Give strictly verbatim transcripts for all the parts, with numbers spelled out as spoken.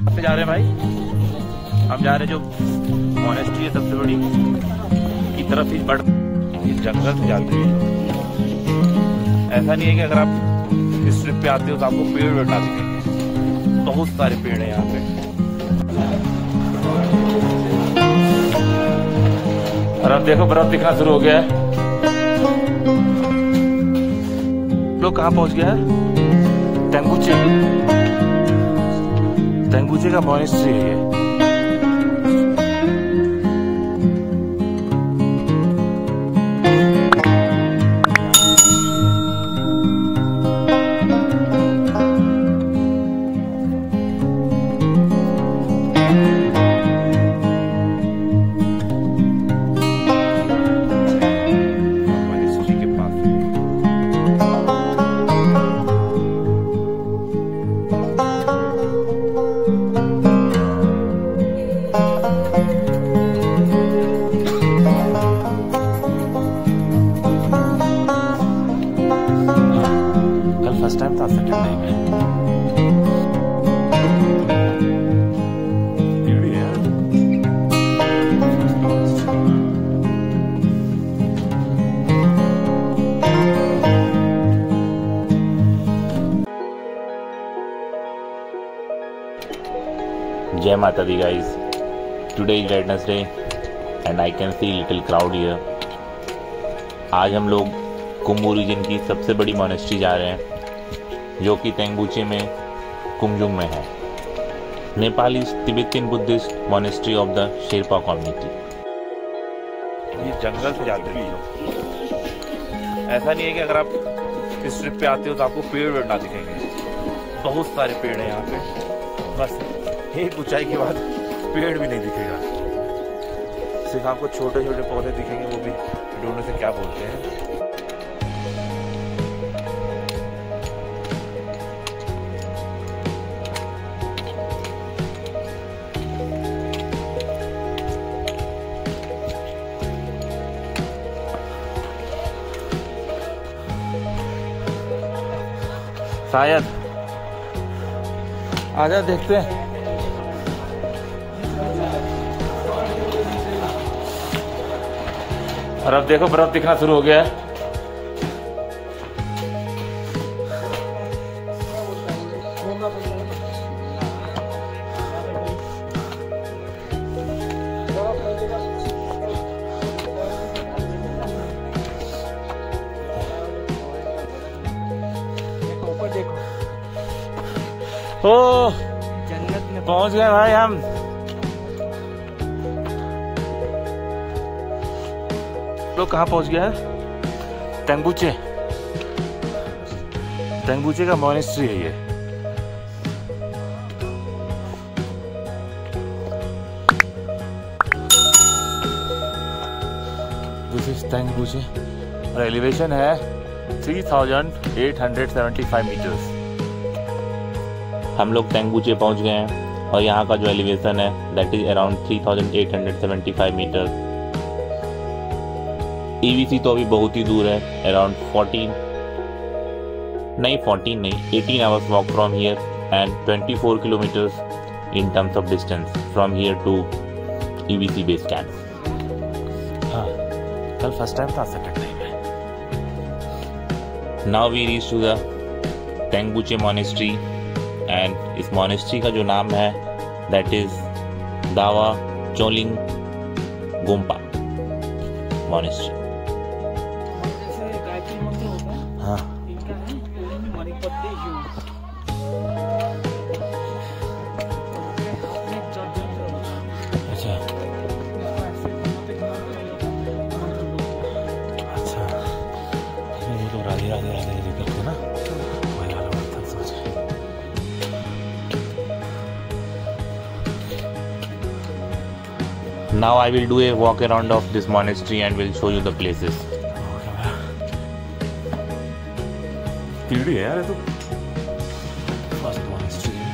पे जा रहे हैं भाई, हम जा रहे हैं जो मॉनेस्ट्री है सबसे बड़ी की तरफ ही बढ़ इस जंगल से जाते हैं। ऐसा नहीं है कि अगर आप इस ट्रिप पे आते हो तो आपको पेड़ वेड़ दिखेंगे, बहुत सारे पेड़ हैं यहाँ पे। और अब देखो बर्फ दिखना शुरू हो गया है। लोग कहाँ पहुंच गया है? तेंगुचे तेंगुचे का मॉनेस्ट्री है ये। फर्स्ट टाइम था सैटरडे में। जय माता दी guys, today is Wednesday and I can see little crowd here. आज हम लोग कुंभू रीजन की सबसे बड़ी मॉनेस्ट्री जा रहे हैं जो कि तेंगुचे में कुमजुंग में है। Nepal is Tibetan Buddhist monastery of the Sherpa community. ये जंगल से जाते हैं लोग। ऐसा नहीं है कि अगर आप इस ट्रिप पे आते हो तो आपको पेड़ वेड़ ना दिखेंगे, बहुत सारे पेड़ हैं यहाँ पे। बस एक ऊंचाई के बाद पेड़ भी नहीं दिखेगा, सिर्फ आपको छोटे छोटे पौधे दिखेंगे, वो भी ढूंढने से क्या बोलते हैं। शायद आजा देखते हैं। और अब देखो बर्फ दिखना शुरू हो गया है। ओ जन्नत में पहुंच गए भाई हम। लोग कहाँ पहुंच गया है? तेंगुचे तेंगुचे का मॉनेस्ट्री है ये। दिस इज तेंगुचे और एलिवेशन है three thousand eight hundred seventy five metres. हम लोग तेंगुचे पहुंच गए हैं और यहाँ का जो एलिवेशन है that is around three thousand eight hundred seventy five metre. EBC तो अभी बहुत ही दूर है, अराउंड फोर्टीन नहीं फोर्टीन नहीं eighteen hours walk from here and twenty four kilometres in terms of distance from here to EBC base camp. हाँ, कल फर्स्ट टाइम था सैटरडे में। Now we reach to the Tengboche monastery and इस monastery का जो नाम है दैट इज दावा चोलिंग गोम्पा मॉनेस्ट्री। हाँ, अच्छा अच्छा, ये तो राधे राधे राधे राधे करते ना। Now I will do a walk around of this monastery and will show you the places. कीड़ी है यार ये तो। फर्स्ट मॉनेस्ट्री है।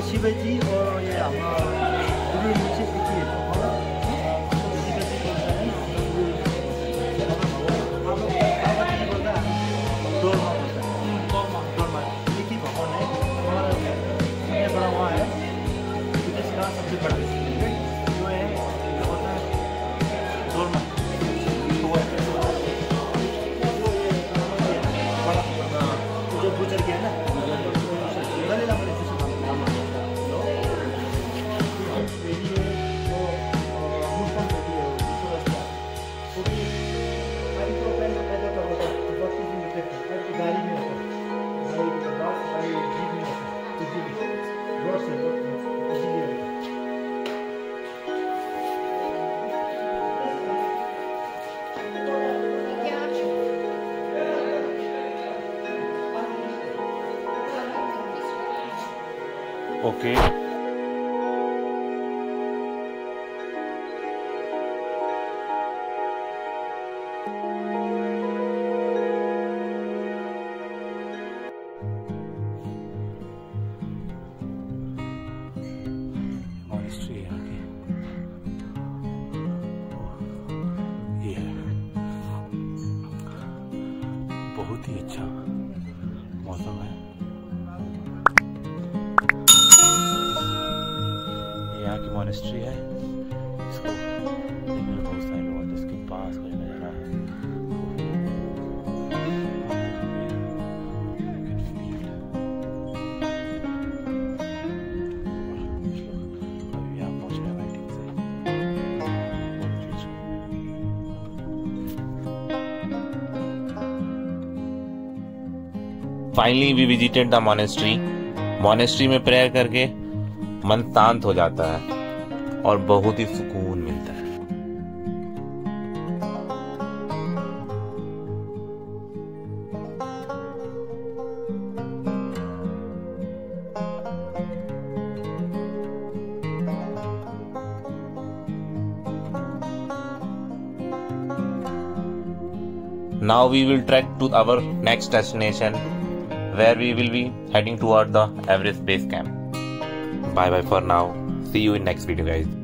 शिवजी और ये हमारा गुरु नीचे देखिए सबसे बड़ा जो है होता है डोरमा तो वो बड़ा जो गुजर गया ना गलेला बड़े से नाम ये वो मुस्तान बेटी है तो भी आई तो पहले पहले तो होता है वक्त की मिलते हैं गाड़ी में होता है बस गाड़ी जीप में होता है जीप रोड से ओके मॉनेस्ट्री है आगे ये है बहुत ही अच्छा मौसम है। यहाँ की मॉनेस्ट्री है, इसको देखने में बहुत सारे लोग जिसके पास कोई नज़ारा है। अभी यहाँ पहुँच रहे हैं वेटिंग से। Finally we visited the monastery. Monastery में प्रेयर करके मन शांत हो जाता है और बहुत ही सुकून मिलता है। Now we will trek to our next destination, where we will be heading toward the Everest base camp. Bye bye for now. See you in next video, guys.